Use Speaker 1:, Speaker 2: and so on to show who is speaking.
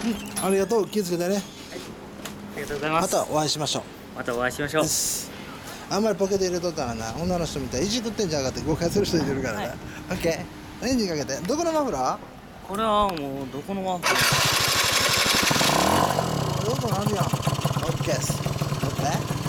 Speaker 1: ありがとう、気をつけてね。
Speaker 2: ありがとうございま。
Speaker 1: ますたお会いしましょう。
Speaker 2: またお会いしましょう。
Speaker 1: です。あんまりポケット入れとったらな、女の人みたいいじくってんじゃなかって誤解する人いるからね。オッケー。エンジンかけて。どこのマフラー？
Speaker 2: これはもうどこのマフラー？
Speaker 1: どこのあるやん。オッケーです。オッケー。